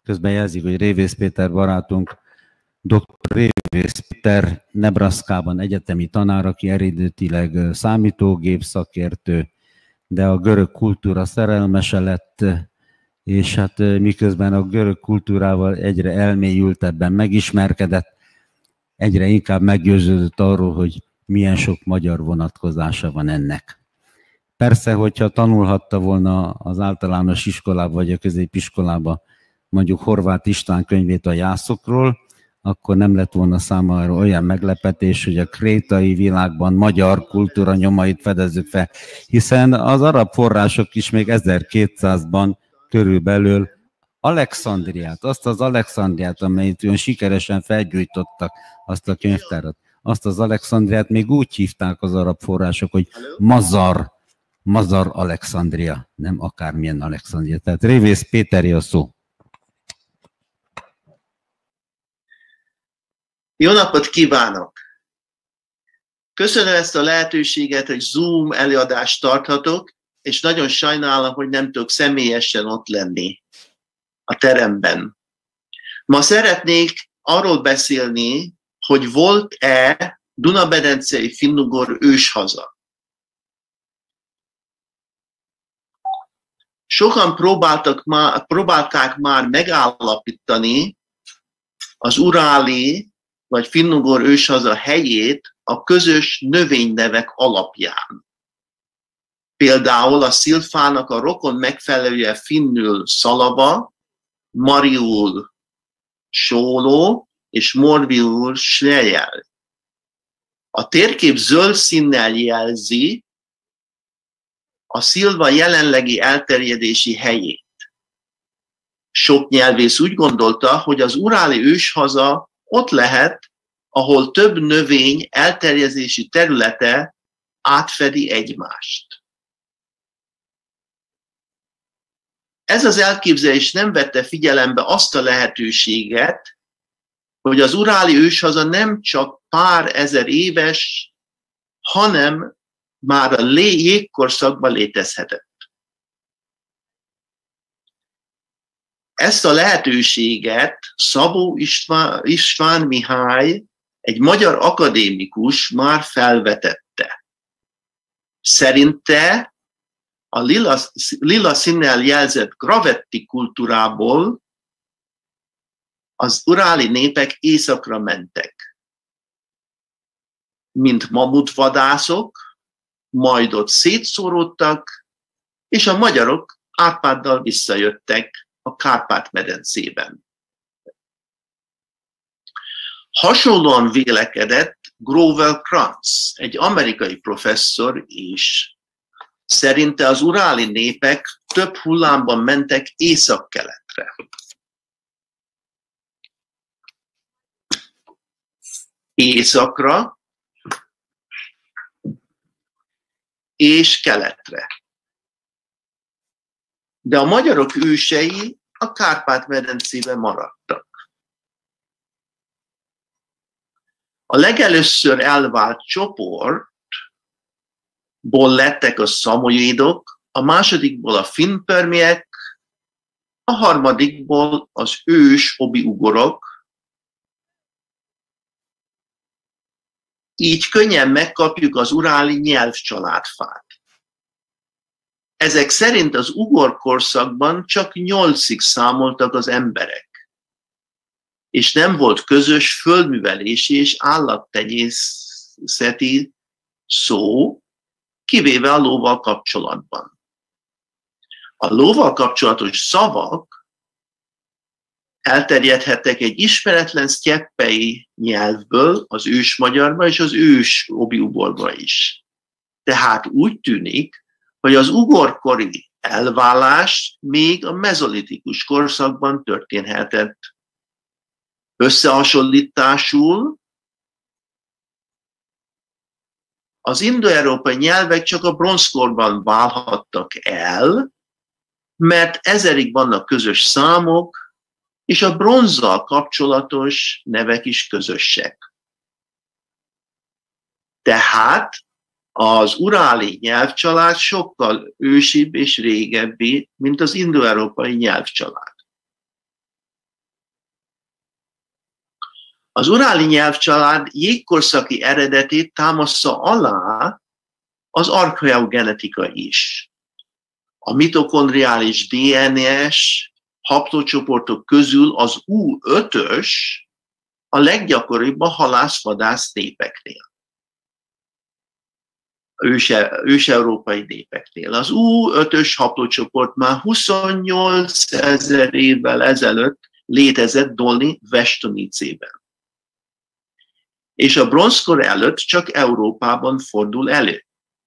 Közben jelzik, hogy Révész Péter barátunk, dr. Révész Péter Nebraskában egyetemi tanár, aki eredetileg számítógép szakértő, de a görög kultúra szerelmese lett, és hát miközben a görög kultúrával egyre elmélyültebben megismerkedett, egyre inkább meggyőződött arról, hogy milyen sok magyar vonatkozása van ennek. Persze, hogyha tanulhatta volna az általános iskolában vagy a középiskolában mondjuk Horváth István könyvét a jászokról, akkor nem lett volna számára olyan meglepetés, hogy a krétai világban magyar kultúra nyomait fedezzük fel, hiszen az arab források is még 1200-ban körülbelül Alexandriát, azt az Alexandriát, amelyet olyan sikeresen felgyújtottak, azt a könyvtárat, azt az Alexandriát még úgy hívták az arab források, hogy Mazar Alexandria, nem akármilyen Alexandria. Tehát Révész Péteri a szó. Jó napot kívánok! Köszönöm ezt a lehetőséget, hogy Zoom előadást tarthatok, és nagyon sajnálom, hogy nem tudok személyesen ott lenni a teremben. Ma szeretnék arról beszélni, hogy volt-e Duna-medencei finnugor őshaza. Sokan próbálták már megállapítani az uráli vagy finnugor őshaza helyét a közös növénynevek alapján. Például a szilfának a rokon megfelelője finnül szalava, mariul sóló és morviul slejel. A térkép zöld színnel jelzi a szilva jelenlegi elterjedési helyét. Sok nyelvész úgy gondolta, hogy az uráli őshaza ott lehet, ahol több növény elterjedési területe átfedi egymást. Ez az elképzelés nem vette figyelembe azt a lehetőséget, hogy az uráli őshaza nem csak pár ezer éves, hanem már a jégkorszakban létezhetett. Ezt a lehetőséget Szabó István Mihály, egy magyar akadémikus már felvetette. Szerinte a lila színnel jelzett gravetti kultúrából az uráli népek északra mentek. Mint mamutvadászok, majd ott szétszóródtak, és a magyarok Árpáddal visszajöttek a Kárpát-medencében. Hasonlóan vélekedett Grover Krantz, egy amerikai professzor is. Szerinte az uráli népek több hullámban mentek észak-keletre. Északra és keletre. De a magyarok ősei a Kárpát-medencében maradtak. A legelőször elvált csoportból lettek a szamoédok, a másodikból a finnpörmiek, a harmadikból az ős obi-ugorok. Így könnyen megkapjuk az uráli nyelvcsaládfát. Ezek szerint az ugor korszakban csak 8-ig számoltak az emberek, és nem volt közös földművelési és állattenyészeti szó, kivéve a lóval kapcsolatban. A lóval kapcsolatos szavak elterjedhettek egy ismeretlen sztyeppei nyelvből, az ős magyarba és az ős obi-ugorba is. Tehát úgy tűnik, hogy az ugorkori elválás még a mezolitikus korszakban történhetett. Összehasonlításul az indoeurópai nyelvek csak a bronzkorban válhattak el, mert ezerig vannak közös számok, és a bronzzal kapcsolatos nevek is közösek. Tehát az uráli nyelvcsalád sokkal ősibb és régebbi, mint az indoeurópai nyelvcsalád. Az uráli nyelvcsalád jégkorszaki eredetét támaszza alá az archeogenetika is. A mitokondriális DNS haplocsoport közül az U5-ös a leggyakoribb a halász-vadász népeknél. Ős-európai népeknél. Az U5-ös haplocsoport már 28 000 évvel ezelőtt létezett Dolni Vestonicében. És a bronzkor előtt csak Európában fordul elő.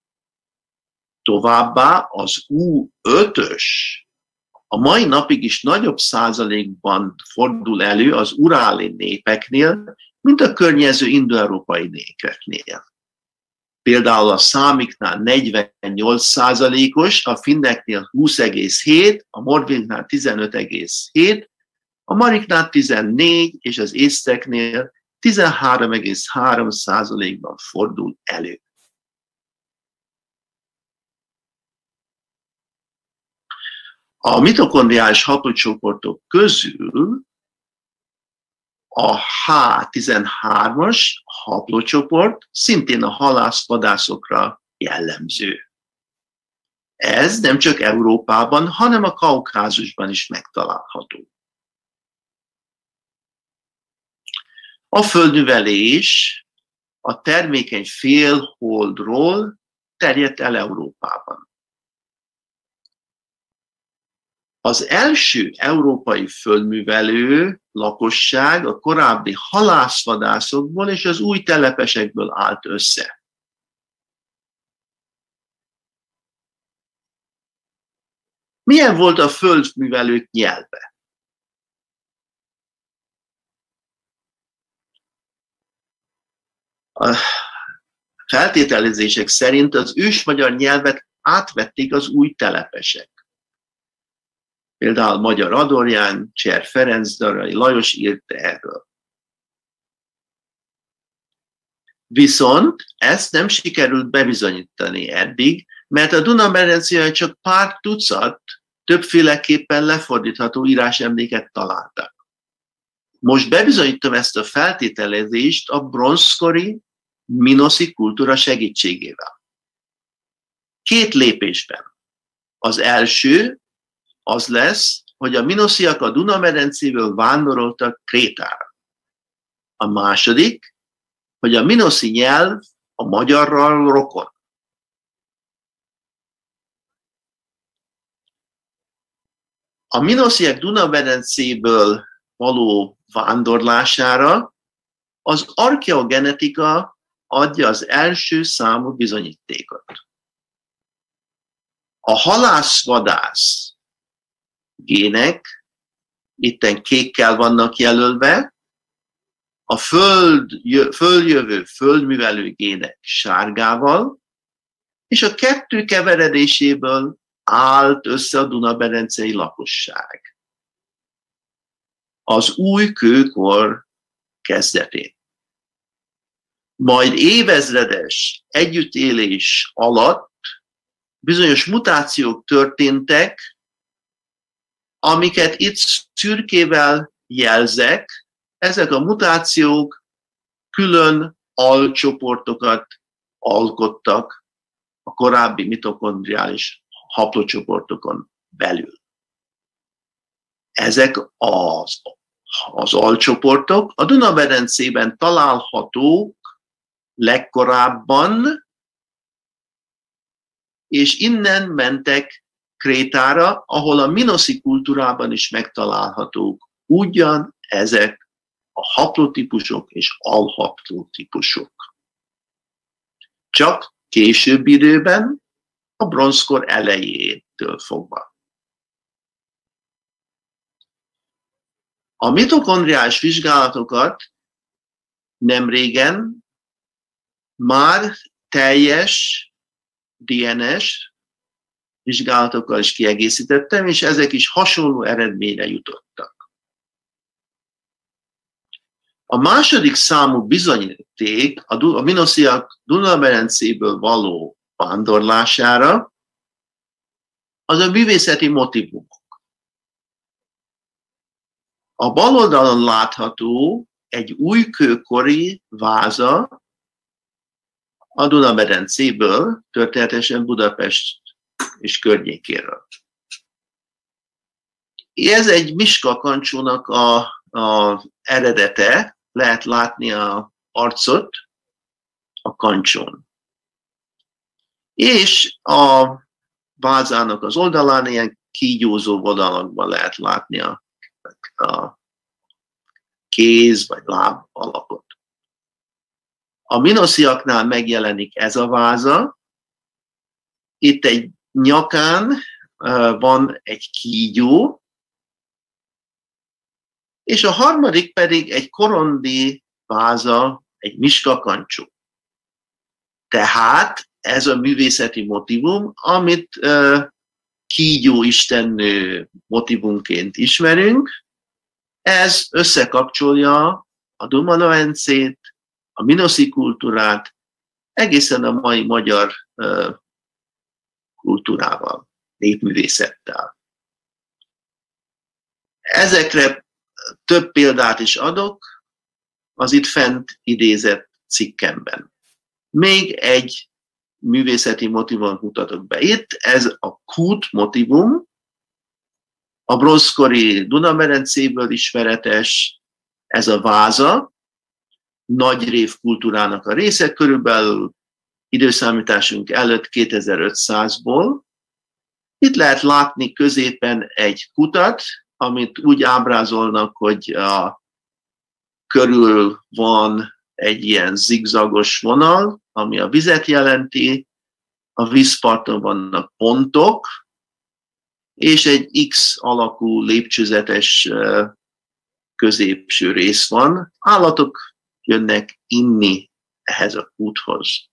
Továbbá az U5-ös a mai napig is nagyobb százalékban fordul elő az uráli népeknél, mint a környező indoeurópai népeknél. Például a számiknál 48%-os, a finneknél 20,7%, a morvéknál 15,7%, a mariknál 14% és az észteknél 13,3%-ban fordul elő. A mitokondriális haplocsoportok közül a H13-as haplocsoport szintén a halász-vadászokra jellemző. Ez nem csak Európában, hanem a Kaukázusban is megtalálható. A földművelés a termékeny félholdról terjedt el Európában. Az első európai földművelő lakosság a korábbi halászvadászokból és az új telepesekből állt össze. Milyen volt a földművelők nyelve? A feltételezések szerint az ősmagyar nyelvet átvették az új telepesek. Például Magyar Adorján, Cser Ferenc, Darai Lajos írta erről. Viszont ezt nem sikerült bebizonyítani eddig, mert a Duna-medencében csak pár tucat többféleképpen lefordítható írásemléket találtak. Most bebizonyítom ezt a feltételezést a bronzkori minoszi kultúra segítségével. 2 lépésben. Az első az lesz, hogy a minosziak a Duna-medencéből vándoroltak Krétára. A második, hogy a minoszi nyelv a magyarral rokon. A minosziak Duna-medencéből való vándorlására az archeogenetika adja az első számú bizonyítékot. A halász-vadász gének itten kékkel vannak jelölve, a földjövő földművelő gének sárgával, és a kettő keveredéséből állt össze a Duna-medencei lakosság. Az új kőkor kezdetén. Majd évezredes együttélés alatt bizonyos mutációk történtek, amiket itt szürkével jelzek. Ezek a mutációk külön alcsoportokat alkottak a korábbi mitokondriális haplocsoportokon belül. Ezek az alcsoportok a Duna-medencében találhatók legkorábban, és innen mentek Krétára, ahol a minoszi kultúrában is megtalálhatók ugyan ezek a haplotípusok és alhaplotípusok. Csak később időben, a bronzkor elejétől fogva. A mitokondriális vizsgálatokat nemrégen már teljes DNS vizsgálatokkal is kiegészítettem, és ezek is hasonló eredményre jutottak. A második számú bizonyíték a minosziak Duna-medencéből való vándorlására az a művészeti motívumok. A bal oldalon látható egy újkőkori váza a Duna-medencéből, történetesen Budapest és környékéről. Ez egy Miska-kancsónak a eredete, lehet látni a arcot a kancsón. És a vázának az oldalán ilyen kígyózó vonalakban lehet látni a kéz vagy láb alakot. A minosziaknál megjelenik ez a váza, itt egy nyakán van egy kígyó, és a harmadik pedig egy korondi váza, egy Miska-kancsó. Tehát ez a művészeti motivum, amit kígyó istennő motivumként ismerünk, ez összekapcsolja a Duna-medencét, a minoszi kultúrát, egészen a mai magyar kultúrával, népművészettel. Ezekre több példát is adok az itt fent idézett cikkemben. Még egy művészeti motivumot mutatok be itt, ez a kút motivum, a bronzkori Duna-medencéből ismeretes, ez a váza, nagy rév kultúrának a része, körülbelül időszámításunk előtt 2500-ból. Itt lehet látni középen egy kutat, amit úgy ábrázolnak, hogy körül van egy ilyen zigzagos vonal, ami a vizet jelenti, a vízparton vannak pontok, és egy X alakú lépcsőzetes középső rész van. Állatok jönnek inni ehhez a kúthoz.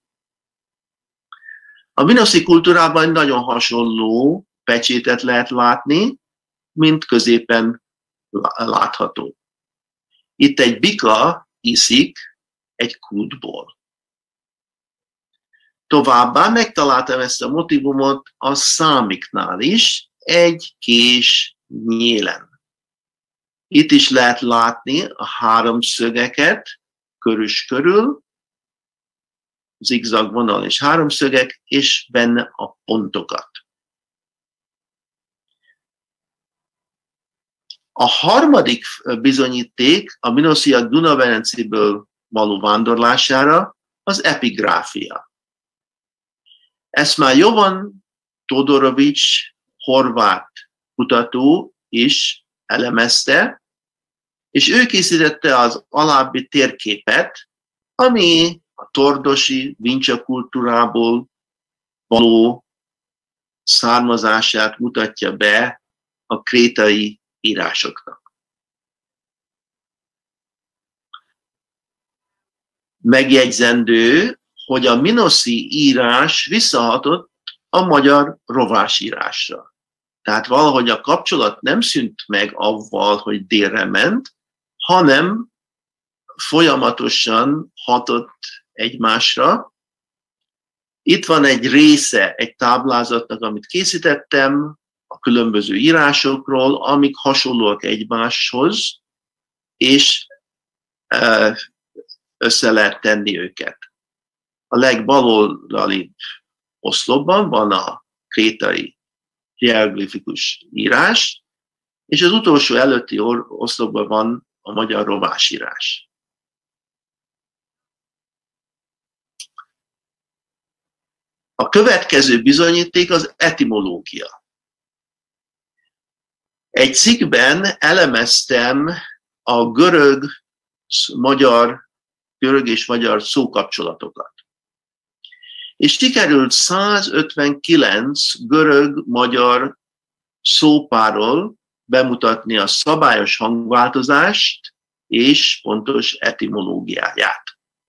A minoszi kultúrában nagyon hasonló pecsétet lehet látni, mint középen látható. Itt egy bika iszik egy kútból. Továbbá megtaláltam ezt a motivumot a számiknál is, egy kés nyélen. Itt is lehet látni a háromszögeket körös körül, zigzag vonal és háromszögek, és benne a pontokat. A harmadik bizonyíték a minosziak Duna-medencéből való vándorlására az epigráfia. Ezt már Jovan Todorovics horvát kutató is elemezte, és ő készítette az alábbi térképet, ami a tordosi Vincsa kultúrából való származását mutatja be a krétai írásoknak. Megjegyzendő, hogy a minoszi írás visszahatott a magyar rovásírásra. Tehát valahogy a kapcsolat nem szűnt meg avval, hogy délre ment, hanem folyamatosan hatott egymásra. Itt van egy része egy táblázatnak, amit készítettem a különböző írásokról, amik hasonlóak egymáshoz, és össze lehet tenni őket. A legbaloldali oszlopban van a krétai hieroglifikus írás, és az utolsó előtti oszlopban van a magyar rovásírás. A következő bizonyíték az etimológia. Egy cikkben elemeztem a görög és magyar szókapcsolatokat. És sikerült 159 görög-magyar szópárról bemutatni a szabályos hangváltozást és pontos etimológiáját.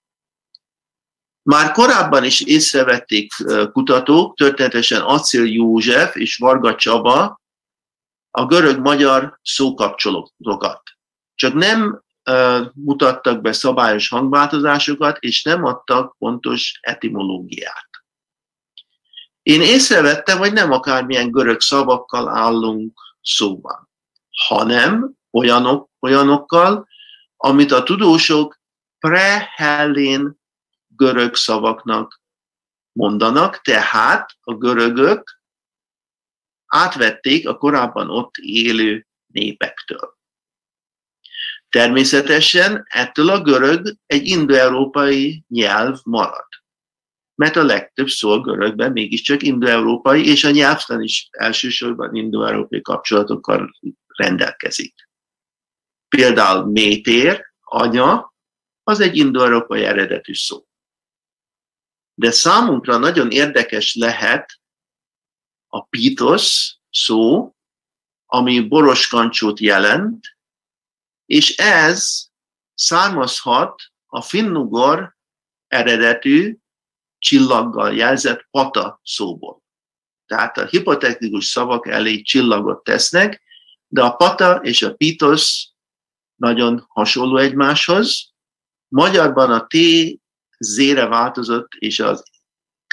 Már korábban is észrevették kutatók, történetesen Acél József és Varga Csaba a görög-magyar szókapcsolatokat. Csak nem mutattak be szabályos hangváltozásokat, és nem adtak pontos etimológiát. Én észrevettem, hogy nem akármilyen görög szavakkal állunk szóban, hanem olyanokkal, amit a tudósok pre-hellén görög szavaknak mondanak, tehát a görögök átvették a korábban ott élő népektől. Természetesen ettől a görög egy indoeurópai nyelv marad, mert a legtöbb szó a görögben mégiscsak indoeurópai, és a nyelvtan is elsősorban indoeurópai kapcsolatokkal rendelkezik. Például métér, anya, az egy indoeurópai eredetű szó. De számunkra nagyon érdekes lehet a pítosz szó, ami boroskancsót jelent, és ez származhat a finnugor eredetű csillaggal jelzett pata szóból. Tehát a hipotetikus szavak elé csillagot tesznek, de a pata és a pítosz nagyon hasonló egymáshoz. Magyarban a T Z-re változott, és az K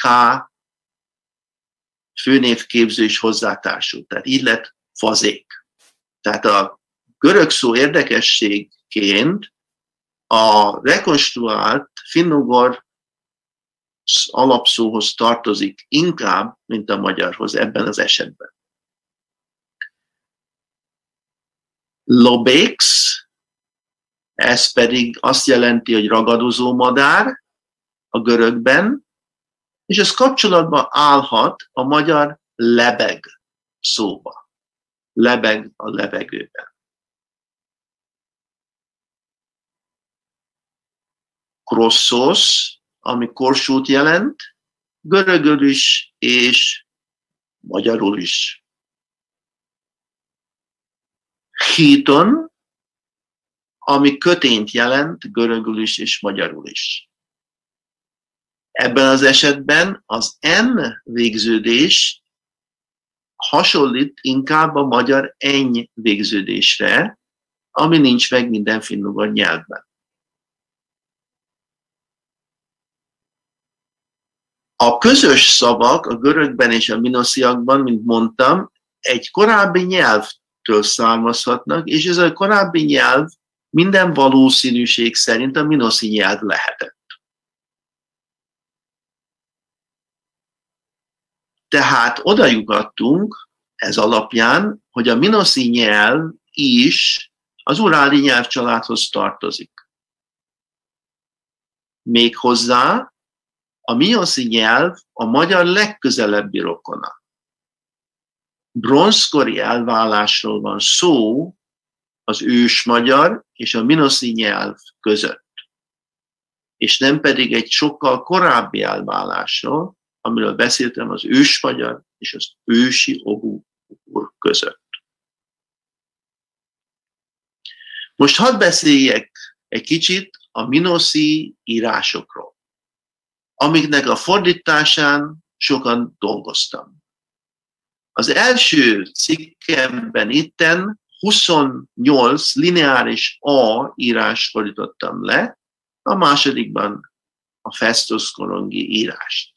főnévképző is hozzátársult. Tehát így lett fazék. Tehát a görög szó érdekességként a rekonstruált finnugor alapszóhoz tartozik inkább, mint a magyarhoz ebben az esetben. Lobex, ez pedig azt jelenti, hogy ragadozó madár a görögben, és ez kapcsolatban állhat a magyar lebeg szóba. Lebeg a levegőben. Krossos, ami korsót jelent, görögül is és magyarul is. Híton, ami kötényt jelent, görögül is és magyarul is. Ebben az esetben az N végződés hasonlít inkább a magyar eny végződésre, ami nincs meg minden finnugor nyelvben. A közös szavak a görögben és a minosziakban, mint mondtam, egy korábbi nyelvtől származhatnak, és ez a korábbi nyelv minden valószínűség szerint a minoszi nyelv lehetett. Tehát oda jutottunk ez alapján, hogy a minoszi nyelv is az uráli nyelvcsaládhoz tartozik. Méghozzá a minoszi nyelv a magyar legközelebbi rokona. Bronzkori elválásról van szó az ősmagyar és a minoszi nyelv között, és nem pedig egy sokkal korábbi elválásról, amiről beszéltem az ősmagyar és az ősi obúr között. Most hadd beszéljek egy kicsit a minoszi írásokról, amiknek a fordításán sokan dolgoztam. Az első cikkemben itten 28 lineáris A írás fordítottam le, a másodikban a Festus korongi írást.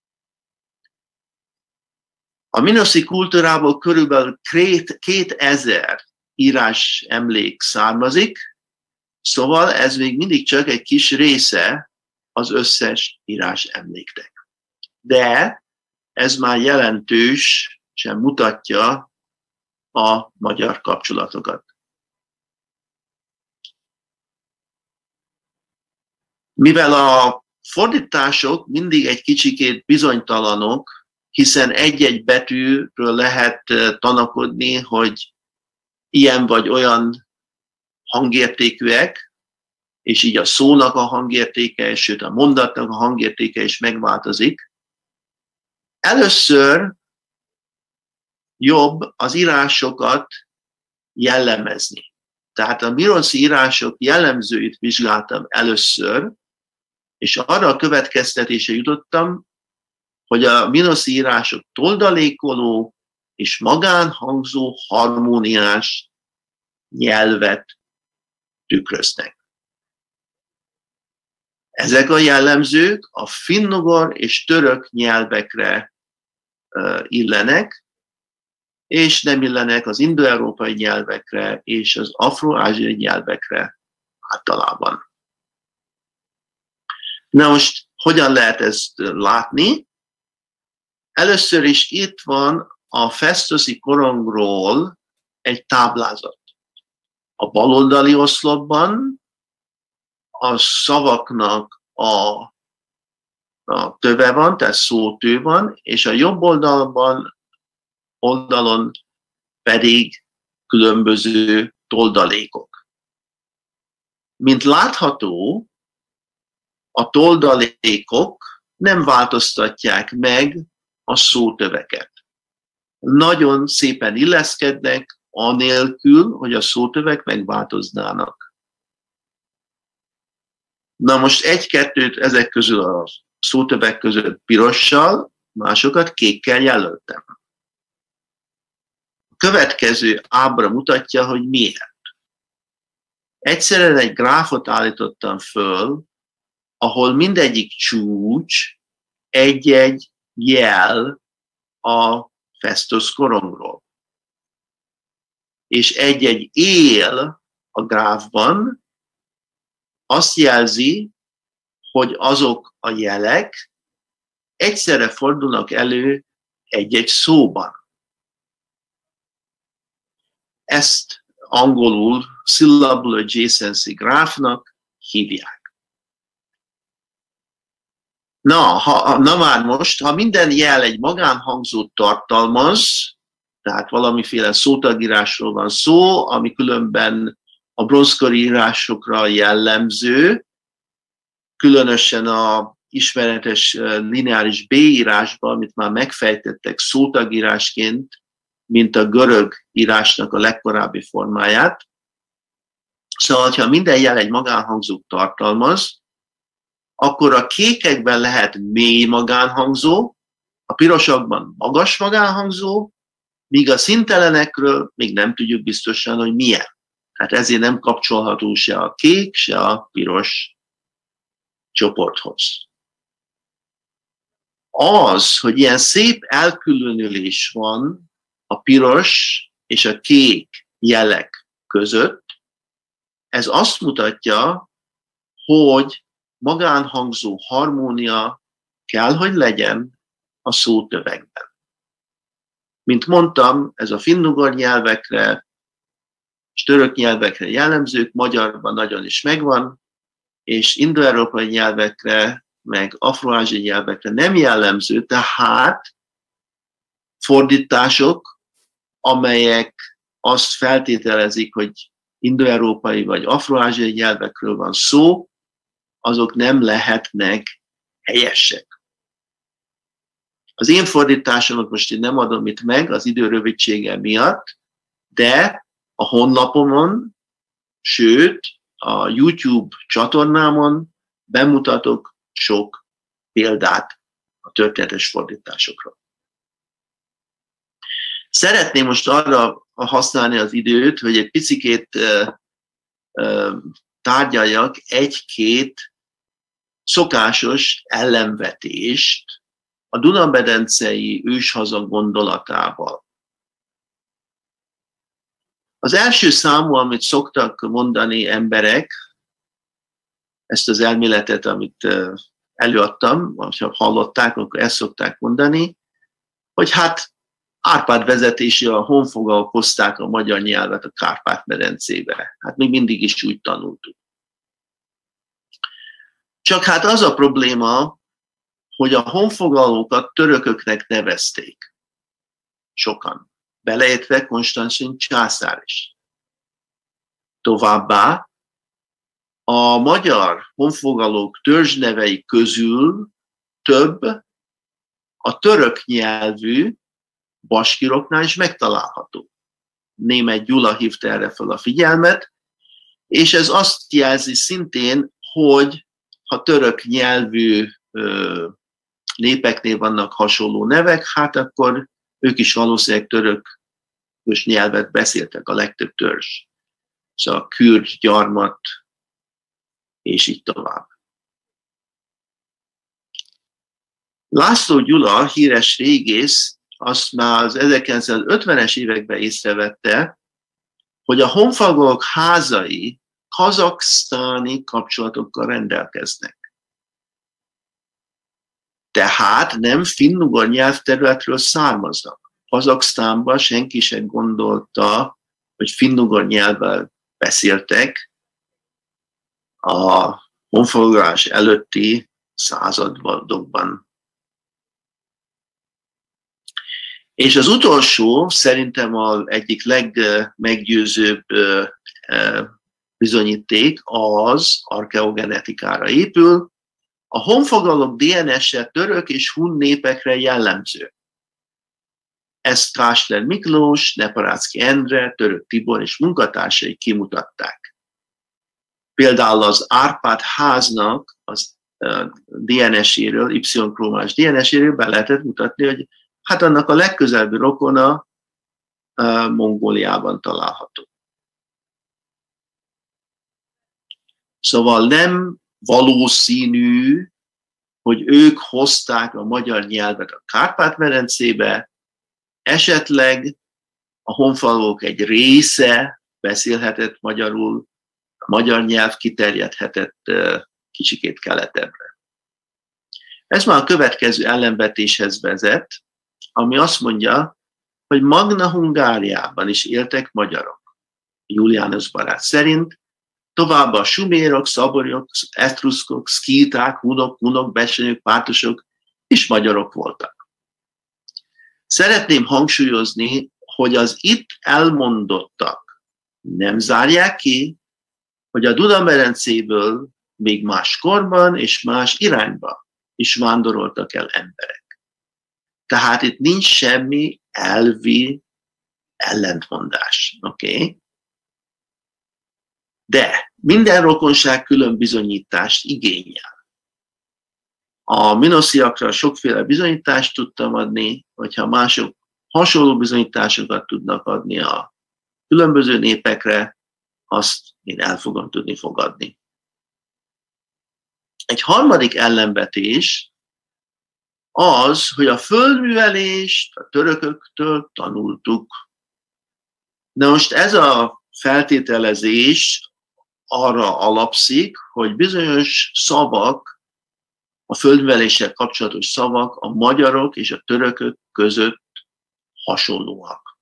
A minoszi kultúrából körülbelül 2000 írás emlék származik, szóval ez még mindig csak egy kis része az összes írás emléknek. De ez már jelentősen mutatja a magyar kapcsolatokat. Mivel a fordítások mindig egy kicsikét bizonytalanok, hiszen egy-egy betűről lehet tanakodni, hogy ilyen vagy olyan hangértékűek, és így a szónak a hangértéke, sőt a mondatnak a hangértéke is megváltozik. Először jobb az írásokat jellemezni. Tehát a minoszi írások jellemzőit vizsgáltam először, és arra a következtetésre jutottam, hogy a minoszi írások toldalékoló és magánhangzó harmóniás nyelvet tükröznek. Ezek a jellemzők a finnugor és török nyelvekre illenek, és nem illenek az indoeurópai nyelvekre és az afro-ázsiai nyelvekre általában. Na most, hogyan lehet ezt látni? Először is itt van a Festuszi korongról egy táblázat. A baloldali oszlopban a szavaknak a töve van, tehát szótő van, és a jobb oldalon pedig különböző toldalékok. Mint látható, a toldalékok nem változtatják meg a szótöveket. Nagyon szépen illeszkednek, anélkül, hogy a szótövek megváltoznának. Na most egy-kettőt ezek közül a szótövek között pirossal, másokat kékkel jelöltem. A következő ábra mutatja, hogy miért. Egyszerűen egy gráfot állítottam föl, ahol mindegyik csúcs egy-egy jel a Festus korongról. És egy-egy él a gráfban azt jelzi, hogy azok a jelek egyszerre fordulnak elő egy-egy szóban. Ezt angolul syllable adjacency gráfnak hívják. Na már most, ha minden jel egy magánhangzót tartalmaz, tehát valamiféle szótagírásról van szó, ami különben a bronzkori írásokra jellemző, különösen a ismeretes lineáris B írásban, amit már megfejtettek szótagírásként, mint a görög írásnak a legkorábbi formáját. Szóval, ha minden jel egy magánhangzót tartalmaz, akkor a kékekben lehet mély magánhangzó, a pirosokban magas magánhangzó, míg a színtelenekről még nem tudjuk biztosan, hogy milyen. Tehát ezért nem kapcsolható se a kék, se a piros csoporthoz. Az, hogy ilyen szép elkülönülés van a piros és a kék jelek között, ez azt mutatja, hogy magánhangzó harmónia kell, hogy legyen a szótövekben. Mint mondtam, ez a finnugor nyelvekre és török nyelvekre jellemzők, magyarban nagyon is megvan, és indoeurópai nyelvekre, meg afroázsiai nyelvekre nem jellemző, tehát fordítások, amelyek azt feltételezik, hogy indoeurópai vagy afroázsiai nyelvekről van szó, azok nem lehetnek helyesek. Az én fordításomat most én nem adom itt meg az idő rövidsége miatt, de a honlapomon, sőt a YouTube csatornámon bemutatok sok példát a történetes fordításokra. Szeretném most arra használni az időt, hogy egy picikét tárgyaljak egy-két szokásos ellenvetést a Duna-medencei őshaza gondolatával. Az első számú, amit szoktak mondani emberek, ezt az elméletet, amit előadtam, ha hallották, akkor ezt szokták mondani, hogy hát Árpád vezetése a honfoglalók hozták a magyar nyelvet a Kárpát-medencébe. Hát még mindig is úgy tanultuk. Csak hát az a probléma, hogy a honfoglalókat törököknek nevezték. Sokan. Beleértve Konstantin császár is. Továbbá a magyar honfoglalók törzsnevei közül több a török nyelvű baskiroknál is megtalálható. Németh Gyula hívta erre fel a figyelmet, és ez azt jelzi szintén, hogy ha török nyelvű népeknél vannak hasonló nevek, hát akkor ők is valószínűleg törökös nyelvet beszéltek, a legtöbb törzs. Szóval kürd, gyarmat, és így tovább. László Gyula, híres régész, azt már az 1950-es években észrevette, hogy a honfoglalók házai kazaksztáni kapcsolatokkal rendelkeznek. Tehát nem finn-ugor nyelvterületről származnak. Kazaksztánban senki sem gondolta, hogy finn-ugor nyelvvel beszéltek a honfoglalás előtti századokban. És az utolsó, szerintem az egyik legmeggyőzőbb bizonyíték az archeogenetikára épül. A honfoglalók DNS-e török és hun népekre jellemző. Ezt Kásler Miklós, Neparáczky Endre, Török Tibor és munkatársai kimutatták. Például az Árpád háznak az DNS-éről, Y-krómás DNS-éről be lehetett mutatni, hogy hát annak a legközelebbi rokona Mongóliában található. Szóval nem valószínű, hogy ők hozták a magyar nyelvet a Kárpát-medencébe, esetleg a honfalvók egy része beszélhetett magyarul, a magyar nyelv kiterjedhetett kicsikét keletebbre. Ez már a következő ellenvetéshez vezet, ami azt mondja, hogy Magna Hungáriában is éltek magyarok. Julianus barát szerint, továbbá a sumérok, szaborjok, etruszkok, szkíták, hunok, besenyők, pártosok is magyarok voltak. Szeretném hangsúlyozni, hogy az itt elmondottak nem zárják ki, hogy a Duna-medencéből még más korban és más irányba is vándoroltak el emberek. Tehát itt nincs semmi elvi ellentmondás. Okay? De minden rokonság külön bizonyítást igényel. A minosziakra sokféle bizonyítást tudtam adni, hogyha mások hasonló bizonyításokat tudnak adni a különböző népekre, azt én el fogom tudni fogadni. Egy harmadik ellenvetés az, hogy a földművelést a törököktől tanultuk. Na most ez a feltételezés arra alapszik, hogy bizonyos szavak, a földműveléssel kapcsolatos szavak a magyarok és a törökök között hasonlóak.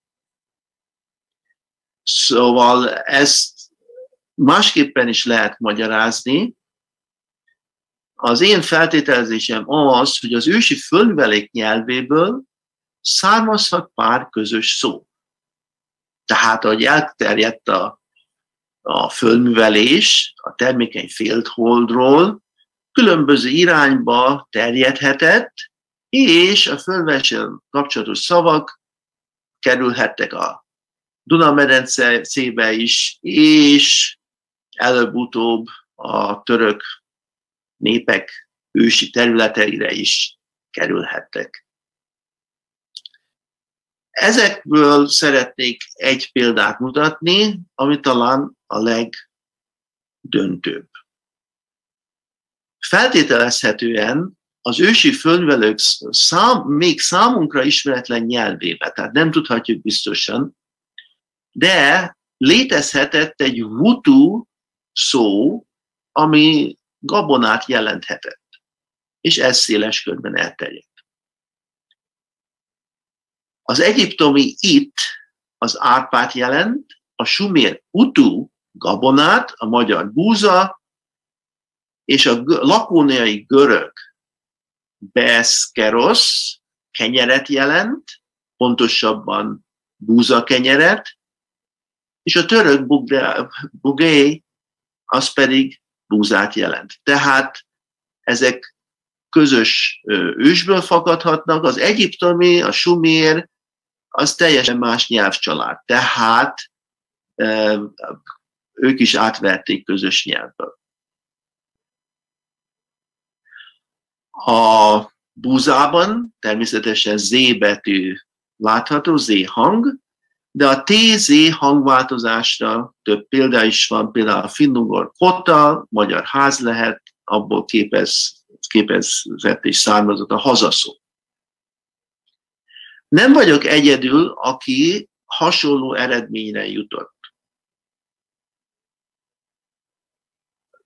Szóval ezt másképpen is lehet magyarázni. Az én feltételezésem az, hogy az ősi földművelék nyelvéből származhat pár közös szó. Tehát, ahogy elterjedt a földművelés a termékeny fieldholdról, különböző irányba terjedhetett, és a földműveléssel kapcsolatos szavak kerülhettek a Duna-medencébe is, és előbb-utóbb a török népek ősi területeire is kerülhettek. Ezekből szeretnék egy példát mutatni, ami talán a legdöntőbb. Feltételezhetően az ősi földművelők még számunkra ismeretlen nyelvébe, tehát nem tudhatjuk biztosan, de létezhetett egy vutu szó, ami gabonát jelenthetett, és ez széles körben elterjedt. Az egyiptomi it az árpát jelent, a sumér utu gabonát, a magyar búza, és a lakóniai görög beszkerosz kenyeret jelent, pontosabban búza kenyeret, és a török bugé az pedig búzát jelent. Tehát ezek közös ősből fakadhatnak, az egyiptomi, a sumér, az teljesen más nyelvcsalád. Tehát ők is átverték közös nyelvből. A búzában természetesen Z betű látható, Z hang, de a TZ hangváltozásra több példa is van, például a finnugor kota, magyar ház lehet, abból képezett és származott a hazaszó. Nem vagyok egyedül, aki hasonló eredményre jutott.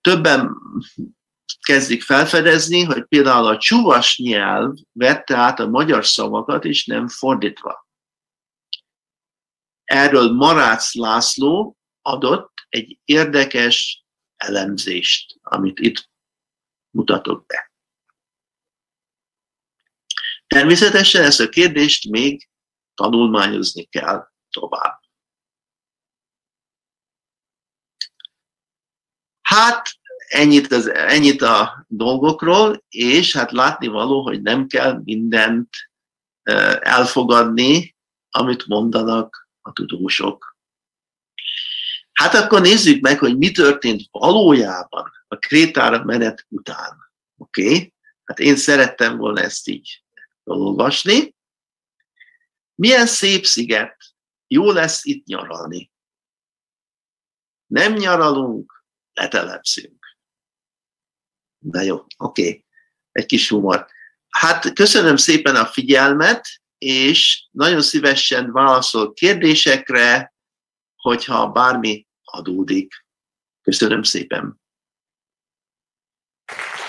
többen kezdik felfedezni, hogy például a csuvas nyelv vette át a magyar szavakat, és nem fordítva. Erről Marácz László adott egy érdekes elemzést, amit itt mutatok be. Természetesen ezt a kérdést még tanulmányozni kell tovább. Hát ennyit a dolgokról, és hát látnivaló, hogy nem kell mindent elfogadni, amit mondanak a tudósok. Hát akkor nézzük meg, hogy mi történt valójában a Krétára menet után. Oké? Hát én szerettem volna ezt így olvasni. Milyen szép sziget, jó lesz itt nyaralni. Nem nyaralunk, letelepszünk. Na jó, oké. Egy kis humor. Hát köszönöm szépen a figyelmet, és nagyon szívesen válaszol kérdésekre, hogyha bármi adódik. Köszönöm szépen.